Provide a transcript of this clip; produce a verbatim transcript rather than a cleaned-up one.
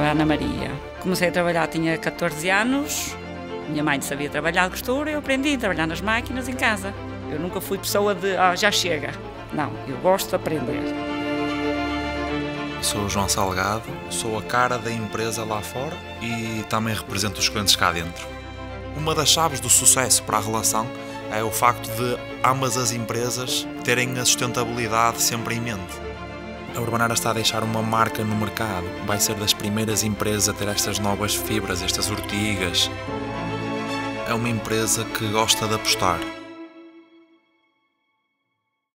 a Ana Maria. Comecei a trabalhar, tinha catorze anos, minha mãe sabia trabalhar de costura, eu aprendi a trabalhar nas máquinas em casa. Eu nunca fui pessoa de, ah, já chega. Não, eu gosto de aprender. Sou o João Salgado, sou a cara da empresa lá fora e também represento os clientes cá dentro. Uma das chaves do sucesso para a relação é o facto de ambas as empresas terem a sustentabilidade sempre em mente. A Urbanera está a deixar uma marca no mercado, vai ser das primeiras empresas a ter estas novas fibras, estas ortigas. É uma empresa que gosta de apostar.